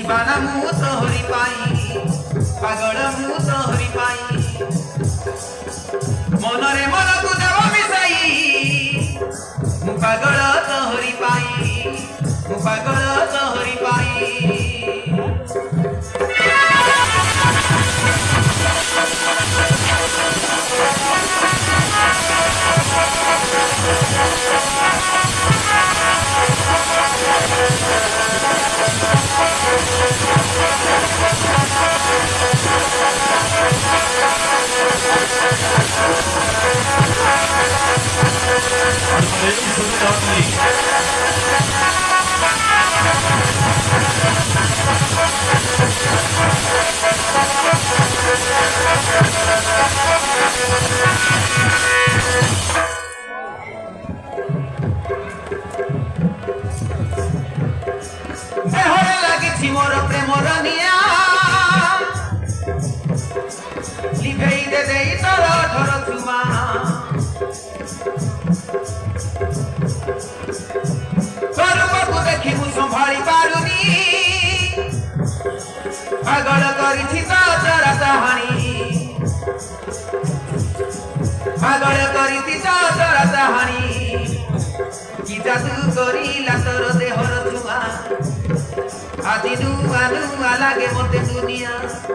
दीवाना मु तोहरी पाई पागल मु तोहरी पाई मनरे मन को देव मिसाई मु पागल तोहरी पाई मु पागल तोहरी पाई मोर प्रेमर निया लिभेई दे देई तोर ठर छुमा स्वरूपको देखि मु संभाली पारुनी पागल करिछि तो तोर कहानी पागल करिछि तो तोर कहानी कि जादू करिला तोर देहर छुआ आदि नुआ नुआ लागे मते दुनिया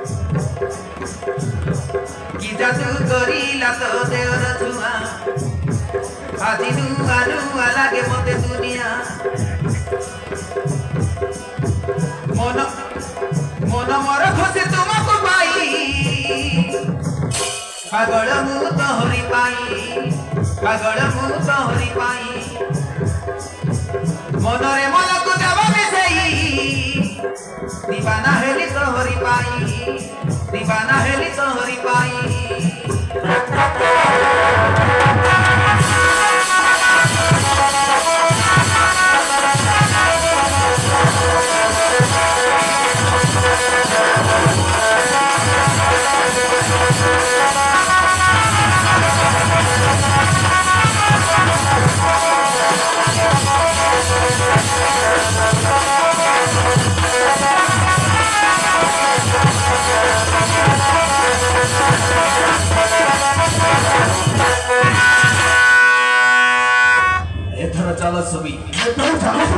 कि जादू करिला तो देहर छुआ आदि नुआ नुआ लागे मते दुनिया मन मन मोर खुशी तुमको पाई पागल मु तोहरी पाई पागल मु तोहरी पाई मनरे मन को देव मिसाई दीवाना हेली तोहरी पाई दीवाना हेली तोहरी पाई चलो सभी